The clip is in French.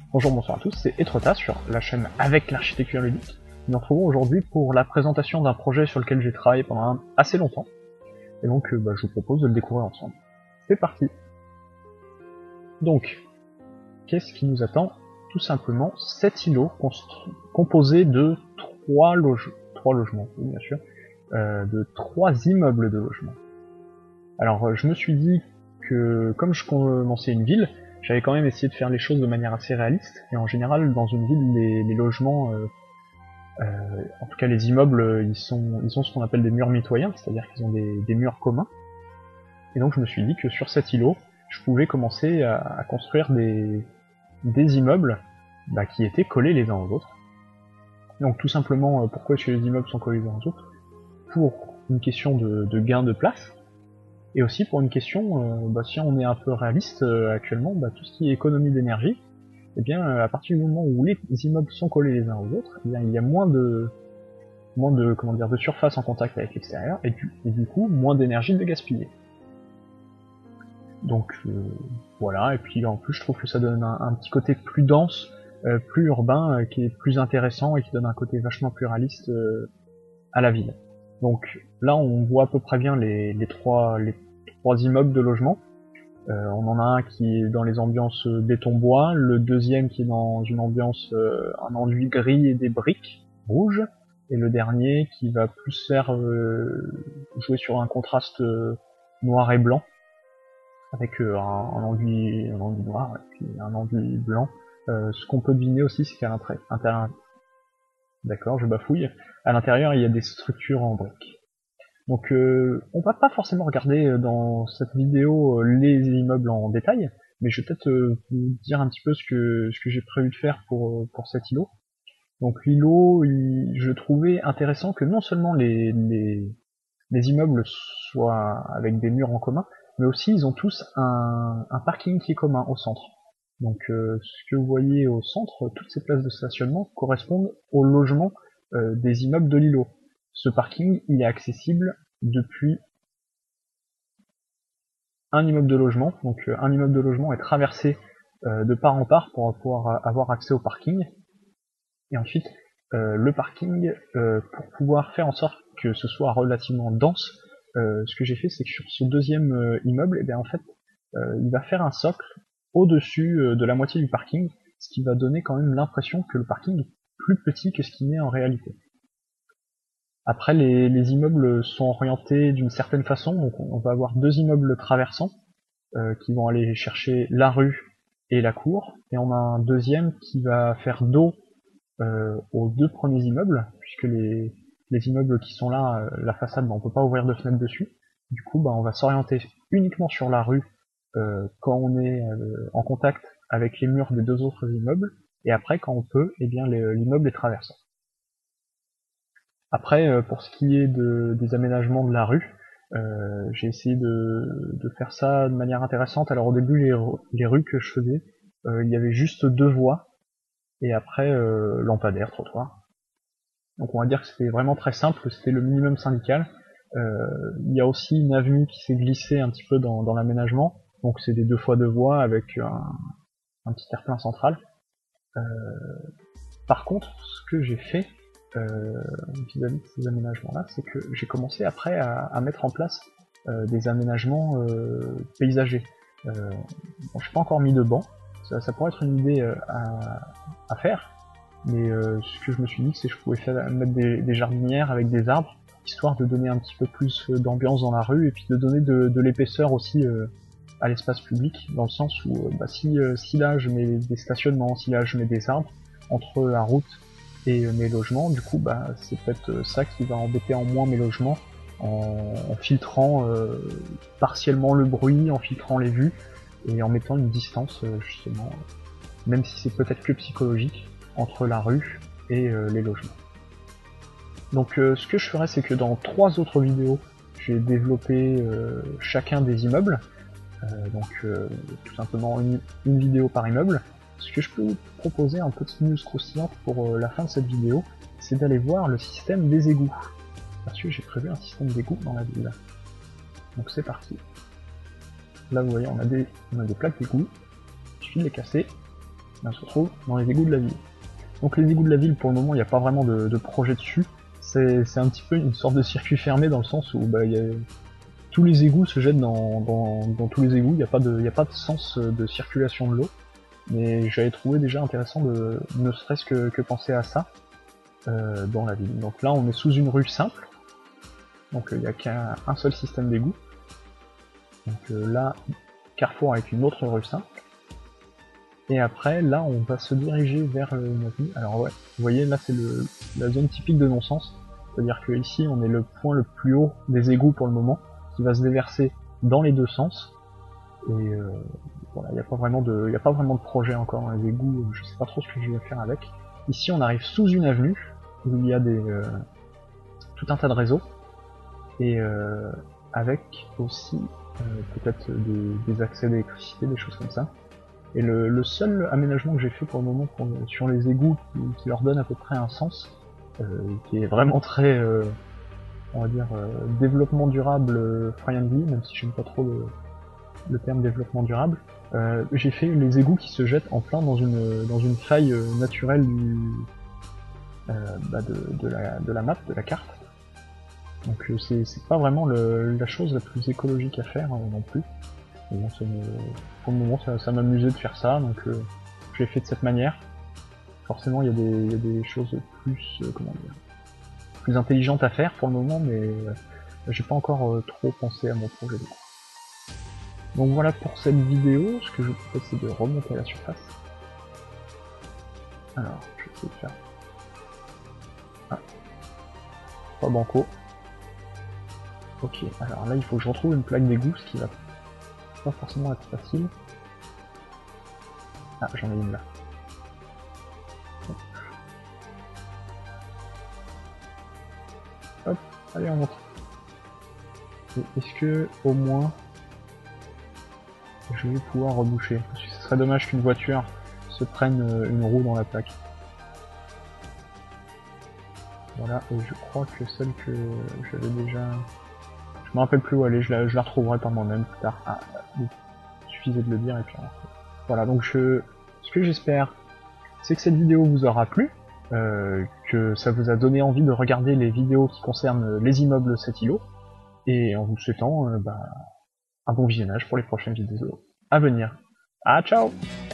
Bonjour, bonsoir à tous, c'est Etrota sur la chaîne Avec l'architecture ludique. Nous nous retrouvons aujourd'hui pour la présentation d'un projet sur lequel j'ai travaillé pendant assez longtemps. Et donc je vous propose de le découvrir ensemble. C'est parti. Donc, qu'est-ce qui nous attend? Tout simplement 7 îlots composés de 3 logements, oui, bien sûr, de 3 immeubles de logement. Alors je me suis dit que comme je commençais une ville, j'avais quand même essayé de faire les choses de manière assez réaliste, et en général dans une ville les logements, en tout cas les immeubles, ils sont ce qu'on appelle des murs mitoyens, c'est-à-dire qu'ils ont des murs communs. Et donc je me suis dit que sur cet îlot, je pouvais commencer à construire des immeubles qui étaient collés les uns aux autres. Donc tout simplement, pourquoi est-ce que les immeubles sont collés les uns aux autres? Pour une question de gain de place, et aussi pour une question, si on est un peu réaliste actuellement, tout ce qui est économie d'énergie, eh bien à partir du moment où les immeubles sont collés les uns aux autres, eh bien, il y a moins de surface en contact avec l'extérieur, et du coup moins d'énergie de gaspiller. Donc voilà, et puis en plus je trouve que ça donne un petit côté plus dense, plus urbain, qui est plus intéressant et qui donne un côté vachement plus réaliste à la ville. Donc là on voit à peu près bien les trois immeubles de logement. On en a un qui est dans les ambiances béton-bois, le deuxième qui est dans une ambiance un enduit gris et des briques rouges, et le dernier qui va plus faire jouer sur un contraste noir et blanc, avec un enduit noir et puis un enduit blanc. Ce qu'on peut deviner aussi, c'est qu'à l'intérieur, d'accord, je bafouille, à l'intérieur il y a des structures en briques. Donc on va pas forcément regarder dans cette vidéo les immeubles en détail, mais je vais peut-être vous dire un petit peu ce que j'ai prévu de faire pour cet îlot. Donc l'îlot, je trouvais intéressant que non seulement les immeubles soient avec des murs en commun, mais aussi ils ont tous un parking qui est commun au centre. Donc ce que vous voyez au centre, toutes ces places de stationnement correspondent au logement des immeubles de l'îlot. Ce parking, il est accessible depuis un immeuble de logement. Donc un immeuble de logement est traversé de part en part pour pouvoir avoir accès au parking. Et ensuite, le parking, pour pouvoir faire en sorte que ce soit relativement dense, ce que j'ai fait, c'est que sur ce deuxième immeuble, en fait, il va faire un socle au-dessus de la moitié du parking, ce qui va donner quand même l'impression que le parking est plus petit que ce qu'il n'est en réalité. Après, les immeubles sont orientés d'une certaine façon, donc on va avoir 2 immeubles traversants qui vont aller chercher la rue et la cour, et on a un deuxième qui va faire dos aux 2 premiers immeubles, puisque les immeubles qui sont là, la façade, on peut pas ouvrir de fenêtre dessus. Du coup, on va s'orienter uniquement sur la rue quand on est en contact avec les murs des 2 autres immeubles, et après, quand on peut, l'immeuble est traversant. Après, pour ce qui est des aménagements de la rue, j'ai essayé de faire ça de manière intéressante. Alors au début, les rues que je faisais, il y avait juste 2 voies, et après lampadaire, trottoir. Donc on va dire que c'était vraiment très simple, c'était le minimum syndical. Il y a aussi une avenue qui s'est glissée un petit peu dans l'aménagement, donc c'est des 2 fois 2 voies avec un petit terre-plein central. Par contre, ce que j'ai fait vis-à-vis de ces aménagements-là, c'est que j'ai commencé après à mettre en place des aménagements paysagers. Bon, je n'ai pas encore mis de banc, ça pourrait être une idée à faire, mais ce que je me suis dit, c'est que je pouvais mettre des jardinières avec des arbres, histoire de donner un petit peu plus d'ambiance dans la rue, et puis de donner de l'épaisseur aussi à l'espace public, dans le sens où si là je mets des stationnements, si là je mets des arbres, entre la route et mes logements, du coup c'est peut-être ça qui va embêter en moins mes logements, en filtrant partiellement le bruit, en filtrant les vues, et en mettant une distance justement, même si c'est peut-être que psychologique, entre la rue et les logements. Donc ce que je ferai, c'est que dans 3 autres vidéos, j'ai développé chacun des immeubles, tout simplement une vidéo par immeuble. Ce que je peux vous proposer, un petit news croustillante pour la fin de cette vidéo, c'est d'aller voir le système des égouts. Parce que j'ai prévu un système d'égouts dans la ville. Donc c'est parti. Là vous voyez, on a des plaques d'égout, il suffit de les casser, Là, on se retrouve dans les égouts de la ville. Donc les égouts de la ville, pour le moment, il n'y a pas vraiment de projet dessus. C'est un petit peu une sorte de circuit fermé dans le sens où bah, tous les égouts se jettent dans tous les égouts, il n'y a pas de sens de circulation de l'eau. Mais j'avais trouvé déjà intéressant de ne serait-ce que penser à ça dans la ville. Donc là, on est sous une rue simple, donc il n'y a qu'un seul système d'égout. Donc là, carrefour avec une autre rue simple. Et après, là, on va se diriger vers une avenue. Alors ouais, vous voyez, là, c'est la zone typique de non-sens. C'est-à-dire que ici, on est le point le plus haut des égouts pour le moment, qui va se déverser dans les deux sens. Et voilà, il n'y a pas vraiment de projet encore dans les égouts. Je sais pas trop ce que je vais faire avec. Ici, on arrive sous une avenue où il y a tout un tas de réseaux et avec aussi peut-être des accès d'électricité, des choses comme ça. Et le seul aménagement que j'ai fait pour le moment sur les égouts qui leur donne à peu près un sens, qui est vraiment très, on va dire, développement durable friendly, même si j'aime pas trop le terme développement durable, j'ai fait les égouts qui se jettent en plein dans une faille naturelle de la map, de la carte. Donc c'est pas vraiment la chose la plus écologique à faire non plus. Et bon, pour le moment ça m'amusait de faire ça, donc je l'ai fait de cette manière. Forcément il y a des choses plus comment dire, plus intelligentes à faire pour le moment, mais j'ai pas encore trop pensé à mon projet. Donc voilà pour cette vidéo. Ce que je vous propose, c'est de remonter à la surface. Alors je vais essayer de faire pas banco. Ok, alors là il faut que je retrouve une plaque d'égout, ce qui va pas forcément être facile. Ah, j'en ai une là. Hop, allez on monte. Est-ce que au moins je vais pouvoir reboucher? Parce que ce serait dommage qu'une voiture se prenne une roue dans la plaque. Voilà, et je crois que celle que j'avais déjà... Je me rappelle plus où elle est, je la retrouverai par moi-même plus tard. Ah, il suffisait de le dire et puis voilà, donc ce que j'espère, c'est que cette vidéo vous aura plu, que ça vous a donné envie de regarder les vidéos qui concernent les immeubles cet îlot, et en vous souhaitant un bon visionnage pour les prochaines vidéos à venir. Ah, ciao!